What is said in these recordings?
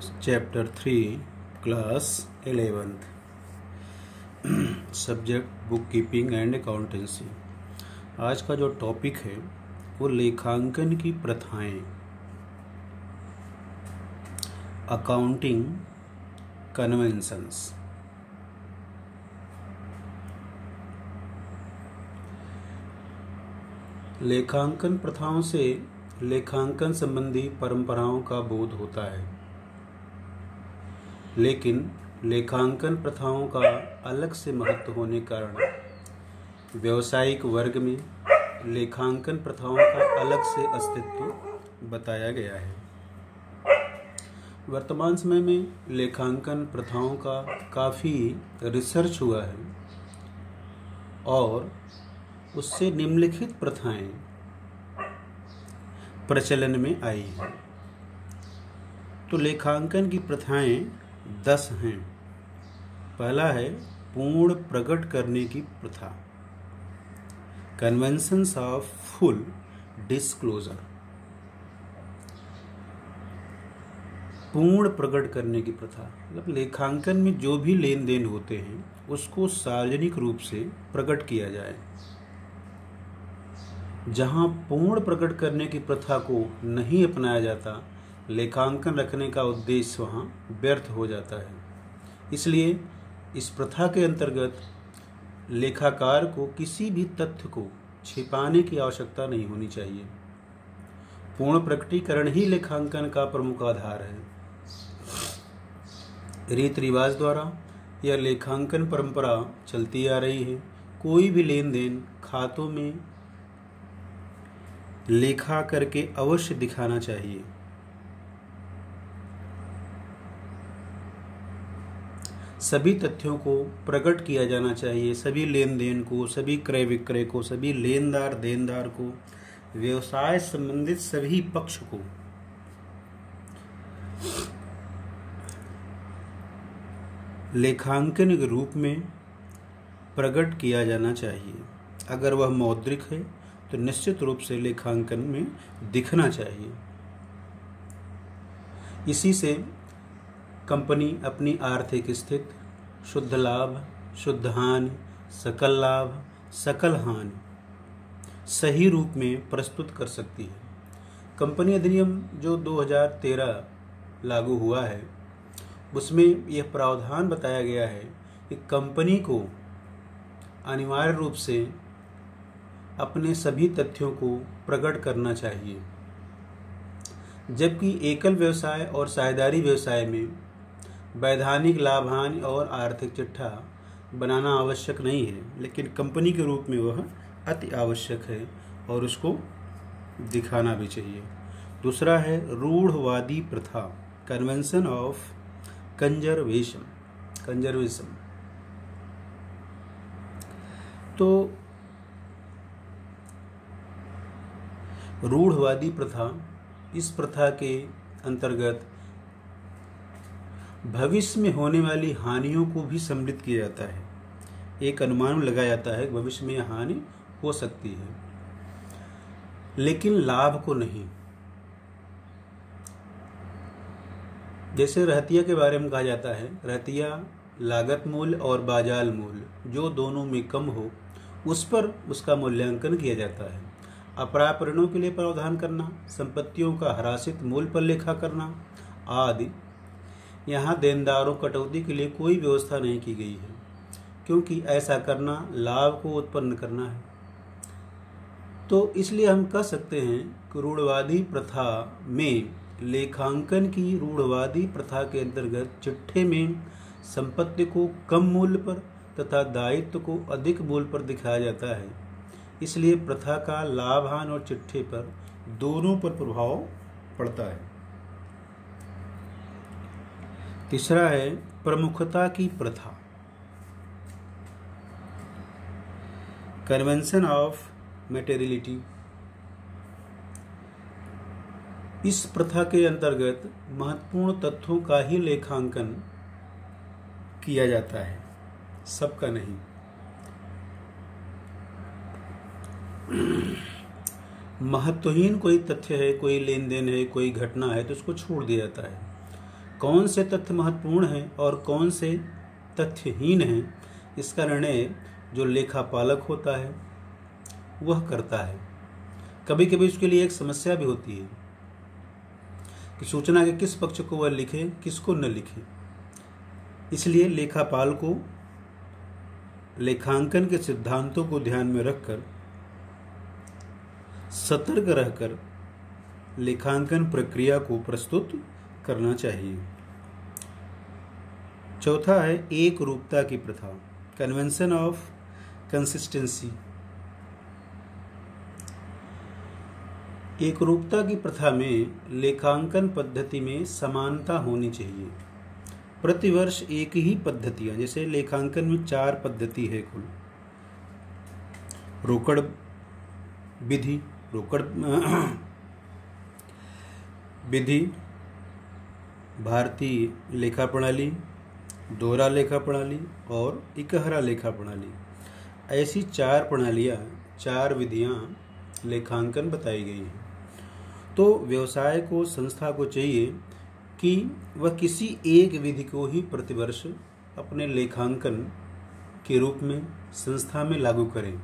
Chapter 3 class 11th subject bookkeeping and accountancy. आज का जो टॉपिक है वो लेखांकन की प्रथाएं, अकाउंटिंग कन्वेंशंस। लेखांकन प्रथाओं से लेखांकन संबंधी परंपराओं का बोध होता है, लेकिन लेखांकन प्रथाओं का अलग से महत्व होने के कारण व्यावसायिक वर्ग में लेखांकन प्रथाओं का अलग से अस्तित्व बताया गया है। वर्तमान समय में लेखांकन प्रथाओं का काफ़ी रिसर्च हुआ है और उससे निम्नलिखित प्रथाएं प्रचलन में आई हैं। तो लेखांकन की प्रथाएं 10 हैं। पहला है पूर्ण प्रकट करने की प्रथा, कन्वेंशंस ऑफ फुल डिस्क्लोजर। पूर्ण प्रकट करने की प्रथा मतलब लेखांकन में जो भी लेन देन होते हैं उसको सार्वजनिक रूप से प्रकट किया जाए। जहां पूर्ण प्रकट करने की प्रथा को नहीं अपनाया जाता, लेखांकन रखने का उद्देश्य वहां व्यर्थ हो जाता है। इसलिए इस प्रथा के अंतर्गत लेखाकार को किसी भी तथ्य को छिपाने की आवश्यकता नहीं होनी चाहिए। पूर्ण प्रकटीकरण ही लेखांकन का प्रमुख आधार है। रीति रिवाज द्वारा यह लेखांकन परंपरा चलती आ रही है। कोई भी लेन देन खातों में लेखा करके अवश्य दिखाना चाहिए। सभी तथ्यों को प्रकट किया जाना चाहिए। सभी लेन देन को, सभी क्रय विक्रय को, सभी लेनदार देनदार को, व्यवसाय संबंधित सभी पक्ष को लेखांकन के रूप में प्रकट किया जाना चाहिए। अगर वह मौद्रिक है तो निश्चित रूप से लेखांकन में दिखना चाहिए। इसी से कंपनी अपनी आर्थिक स्थिति, शुद्ध लाभ, शुद्ध हानि, सकल लाभ, सकल हानि सही रूप में प्रस्तुत कर सकती है। कंपनी अधिनियम जो 2013 लागू हुआ है, उसमें यह प्रावधान बताया गया है कि कंपनी को अनिवार्य रूप से अपने सभी तथ्यों को प्रकट करना चाहिए, जबकि एकल व्यवसाय और साझेदारी व्यवसाय में वैधानिक लाभ हानि और आर्थिक चिट्ठा बनाना आवश्यक नहीं है, लेकिन कंपनी के रूप में वह अति आवश्यक है और उसको दिखाना भी चाहिए। दूसरा है रूढ़वादी प्रथा, कन्वेंशन ऑफ कंजर्वेशन। तो रूढ़वादी प्रथा, इस प्रथा के अंतर्गत भविष्य में होने वाली हानियों को भी सम्मिलित किया जाता है। एक अनुमान लगाया जाता है कि भविष्य में हानि हो सकती है, लेकिन लाभ को नहीं। जैसे रहतिया के बारे में कहा जाता है, रहतिया लागत मूल्य और बाजार मूल्य जो दोनों में कम हो उस पर उसका मूल्यांकन किया जाता है। अप्राप्य ऋणों के लिए प्रावधान करना, संपत्तियों का ह्रासित मूल्य पर लेखा करना आदि। यहाँ देनदारों कटौती के लिए कोई व्यवस्था नहीं की गई है, क्योंकि ऐसा करना लाभ को उत्पन्न करना है। तो इसलिए हम कह सकते हैं कि रूढ़वादी प्रथा में, लेखांकन की रूढ़वादी प्रथा के अंतर्गत चिट्ठे में संपत्ति को कम मूल्य पर तथा दायित्व को अधिक मूल्य पर दिखाया जाता है। इसलिए प्रथा का लाभ हानि और चिट्ठे पर दोनों पर प्रभाव पड़ता है। तीसरा है प्रमुखता की प्रथा, कन्वेंशन ऑफ मटेरियलिटी। इस प्रथा के अंतर्गत महत्वपूर्ण तथ्यों का ही लेखांकन किया जाता है, सबका नहीं। महत्वहीन कोई तथ्य है, कोई लेन देन है, कोई घटना है तो उसको छोड़ दिया जाता है। कौन से तथ्य महत्वपूर्ण हैं और कौन से तथ्यहीन हैं, इसका निर्णय जो लेखापालक होता है वह करता है। कभी कभी उसके लिए एक समस्या भी होती है कि सूचना के किस पक्ष को वह लिखे, किसको न लिखे। इसलिए लेखापाल को लेखांकन के सिद्धांतों को ध्यान में रखकर सतर्क रहकर लेखांकन प्रक्रिया को प्रस्तुत करना चाहिए। चौथा है एक रूपता की प्रथा, कन्वेंशन ऑफ कंसिस्टेंसी। एक रूपता की प्रथा में लेखांकन पद्धति में समानता होनी चाहिए। प्रतिवर्ष एक ही पद्धतियां, जैसे लेखांकन में 4 पद्धति है कुल, रोकड़ विधि, विधि, भारतीय लेखा प्रणाली, दोहरा लेखा प्रणाली और इकहरा लेखा प्रणाली। ऐसी 4 प्रणालियां, 4 विधियां लेखांकन बताई गई हैं। तो व्यवसाय को, संस्था को चाहिए कि वह किसी एक विधि को ही प्रतिवर्ष अपने लेखांकन के रूप में संस्था में लागू करें।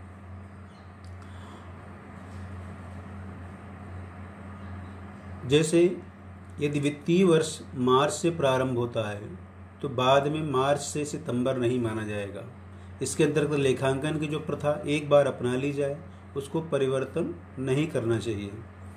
जैसे यदि वित्तीय वर्ष मार्च से प्रारंभ होता है तो बाद में मार्च से सितंबर नहीं माना जाएगा। इसके अंतर्गत लेखांकन की जो प्रथा एक बार अपना ली जाए उसको परिवर्तन नहीं करना चाहिए।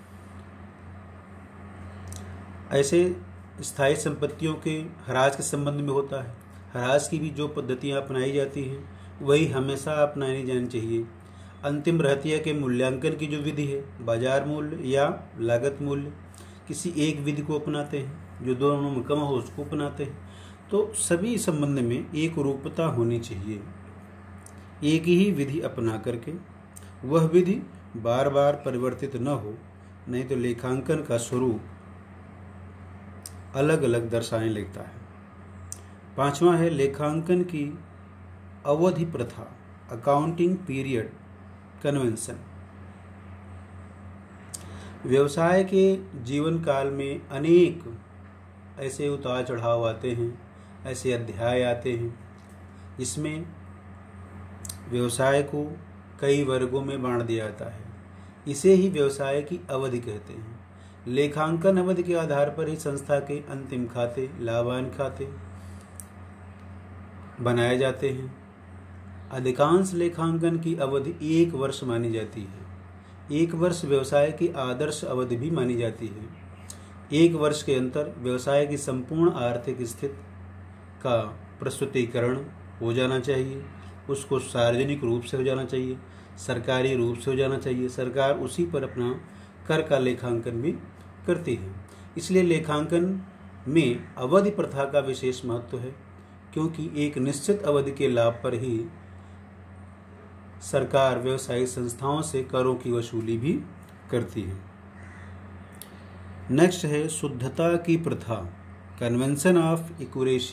ऐसे स्थायी संपत्तियों के हराज के संबंध में होता है। हराज की भी जो पद्धतियां अपनाई जाती हैं वही हमेशा अपनाई जानी चाहिए। अंतिम रहतिया के मूल्यांकन की जो विधि है, बाजार मूल्य या लागत मूल्य, किसी एक विधि को अपनाते हैं, जो दोनों में कम हो उसको अपनाते हैं। तो सभी संबंध में एक रूपता होनी चाहिए। एक ही विधि अपना करके वह विधि बार बार परिवर्तित न हो, नहीं तो लेखांकन का स्वरूप अलग अलग दर्शाने लगता है। 5वां है लेखांकन की अवधि प्रथा, अकाउंटिंग पीरियड कन्वेंशन। व्यवसाय के जीवन काल में अनेक ऐसे उतार चढ़ाव आते हैं, ऐसे अध्याय आते हैं जिसमें व्यवसाय को कई वर्गों में बांट दिया जाता है। इसे ही व्यवसाय की अवधि कहते हैं। लेखांकन अवधि के आधार पर ही संस्था के अंतिम खाते, लाभांश खाते बनाए जाते हैं। अधिकांश लेखांकन की अवधि 1 वर्ष मानी जाती है। 1 वर्ष व्यवसाय की आदर्श अवधि भी मानी जाती है। 1 वर्ष के अंतर व्यवसाय की संपूर्ण आर्थिक स्थिति का प्रस्तुतिकरण हो जाना चाहिए। उसको सार्वजनिक रूप से हो जाना चाहिए, सरकारी रूप से हो जाना चाहिए। सरकार उसी पर अपना कर का लेखांकन भी करती है। इसलिए लेखांकन में अवधि प्रथा का विशेष महत्व है, क्योंकि एक निश्चित अवधि के लाभ पर ही सरकार व्यवसायिक संस्थाओं से करों की वसूली भी करती है। नेक्स्ट है शुद्धता की प्रथा, कन्वेंशन ऑफ एक्यूरेसी।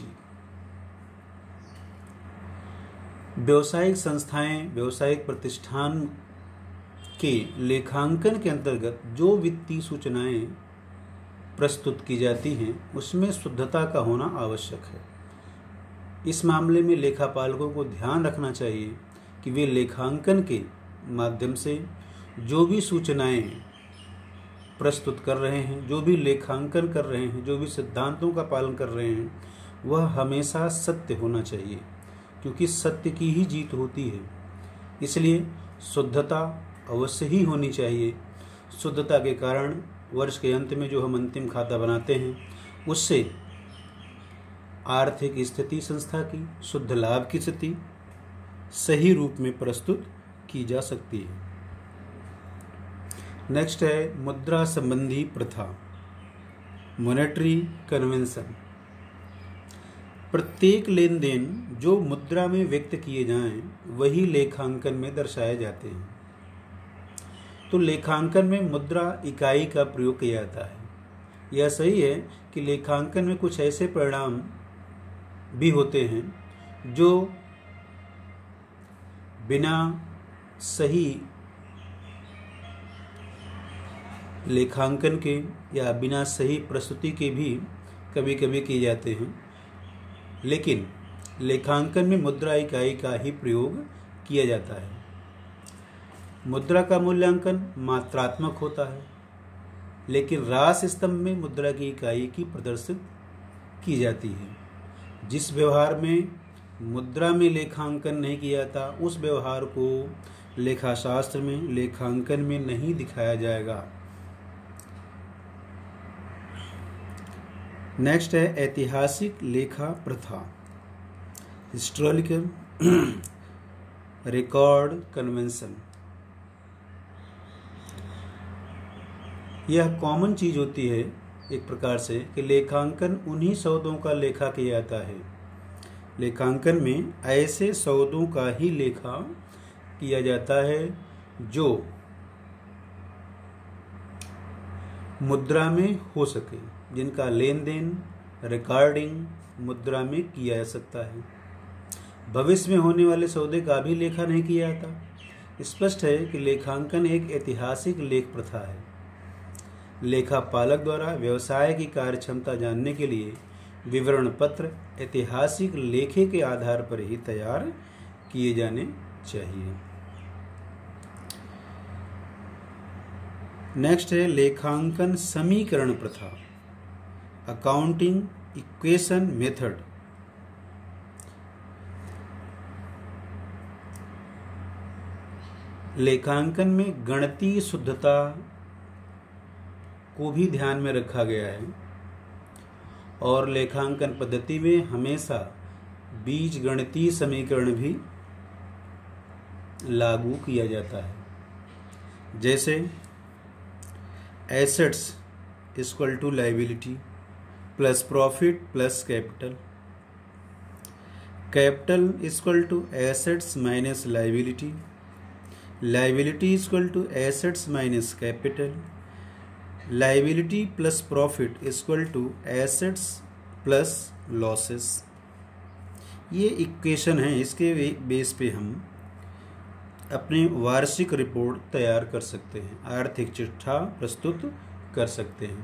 व्यावसायिक संस्थाएं, व्यावसायिक प्रतिष्ठान के लेखांकन के अंतर्गत जो वित्तीय सूचनाएं प्रस्तुत की जाती हैं उसमें शुद्धता का होना आवश्यक है। इस मामले में लेखापालकों को ध्यान रखना चाहिए कि वे लेखांकन के माध्यम से जो भी सूचनाएं प्रस्तुत कर रहे हैं, जो भी लेखांकन कर रहे हैं, जो भी सिद्धांतों का पालन कर रहे हैं, वह हमेशा सत्य होना चाहिए, क्योंकि सत्य की ही जीत होती है। इसलिए शुद्धता अवश्य ही होनी चाहिए। शुद्धता के कारण वर्ष के अंत में जो हम अंतिम खाता बनाते हैं उससे आर्थिक स्थिति संस्था की, शुद्ध लाभ की स्थिति सही रूप में प्रस्तुत की जा सकती है। नेक्स्ट है मुद्रा संबंधी प्रथा, मॉनेटरी कन्वेंशन। प्रत्येक लेन देन जो मुद्रा में व्यक्त किए जाएं वही लेखांकन में दर्शाए जाते हैं। तो लेखांकन में मुद्रा इकाई का प्रयोग किया जाता है। यह सही है कि लेखांकन में कुछ ऐसे परिणाम भी होते हैं जो बिना सही लेखांकन के या बिना सही प्रस्तुति के भी कभी कभी किए जाते हैं, लेकिन लेखांकन में मुद्रा इकाई का ही प्रयोग किया जाता है। मुद्रा का मूल्यांकन मात्रात्मक होता है, लेकिन रास स्तंभ में मुद्रा की इकाई की प्रदर्शित की जाती है। जिस व्यवहार में मुद्रा में लेखांकन नहीं किया जाता, उस व्यवहार को लेखाशास्त्र में लेखांकन में नहीं दिखाया जाएगा। नेक्स्ट है ऐतिहासिक लेखा प्रथा, हिस्टोरिकल रिकॉर्ड कन्वेंशन। यह कॉमन चीज होती है एक प्रकार से कि लेखांकन उन्हीं सौदों का लेखा किया जाता है। लेखांकन में ऐसे सौदों का ही लेखा किया जाता है जो मुद्रा में हो सके, जिनका लेन देन रिकॉर्डिंग मुद्रा में किया जा सकता है। भविष्य में होने वाले सौदे का भी लेखा नहीं किया जाता। स्पष्ट है कि लेखांकन एक ऐतिहासिक लेख प्रथा है। लेखापालक द्वारा व्यवसाय की कार्यक्षमता जानने के लिए विवरण पत्र ऐतिहासिक लेखे के आधार पर ही तैयार किए जाने चाहिए। नेक्स्ट है लेखांकन समीकरण प्रथा, अकाउंटिंग इक्वेशन मेथड। लेखांकन में गणितीय शुद्धता को भी ध्यान में रखा गया है और लेखांकन पद्धति में हमेशा बीजगणितीय समीकरण भी लागू किया जाता है। जैसे assets equal to liability plus profit plus capital, capital equal to assets minus liability, liability equal to assets minus capital, liability plus profit equal to assets plus losses. ये इक्वेशन है, इसके बेस पे हम अपनी वार्षिक रिपोर्ट तैयार कर सकते हैं, आर्थिक चिट्ठा प्रस्तुत कर सकते हैं।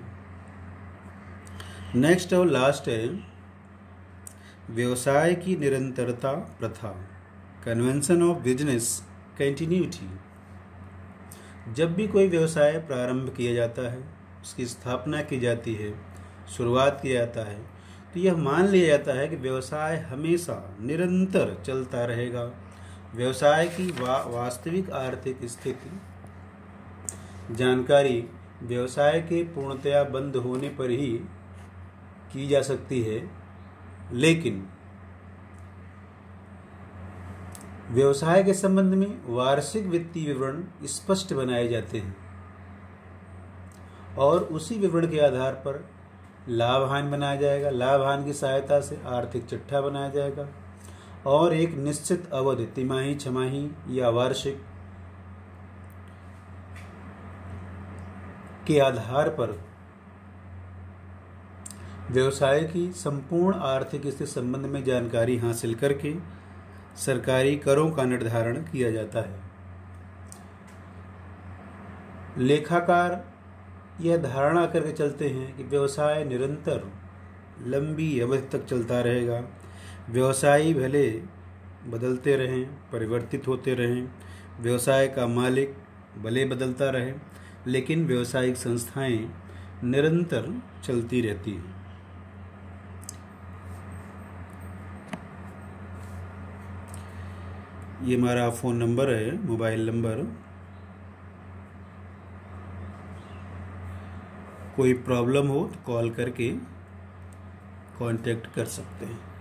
नेक्स्ट और लास्ट है व्यवसाय की निरंतरता प्रथा, कन्वेंशन ऑफ बिजनेस कंटिन्यूटी। जब भी कोई व्यवसाय प्रारंभ किया जाता है, उसकी स्थापना की जाती है, शुरुआत किया जाता है, तो यह मान लिया जाता है कि व्यवसाय हमेशा निरंतर चलता रहेगा। व्यवसाय की वास्तविक आर्थिक स्थिति जानकारी व्यवसाय के पूर्णतया बंद होने पर ही की जा सकती है, लेकिन व्यवसाय के संबंध में वार्षिक वित्तीय विवरण स्पष्ट बनाए जाते हैं और उसी विवरण के आधार पर लाभ हानि बनाया जाएगा। लाभ हानि की सहायता से आर्थिक चिट्ठा बनाया जाएगा और एक निश्चित अवधि, तिमाही, छमाही या वार्षिक के आधार पर व्यवसाय की संपूर्ण आर्थिक स्थिति संबंध में जानकारी हासिल करके सरकारी करों का निर्धारण किया जाता है। लेखाकार यह धारणा करके चलते हैं कि व्यवसाय निरंतर लंबी अवधि तक चलता रहेगा। व्यवसायी भले बदलते रहें, परिवर्तित होते रहें, व्यवसाय का मालिक भले बदलता रहे, लेकिन व्यावसायिक संस्थाएं निरंतर चलती रहती हैं। ये हमारा फ़ोन नंबर है, मोबाइल नंबर। कोई प्रॉब्लम हो तो कॉल करके कांटेक्ट कर सकते हैं।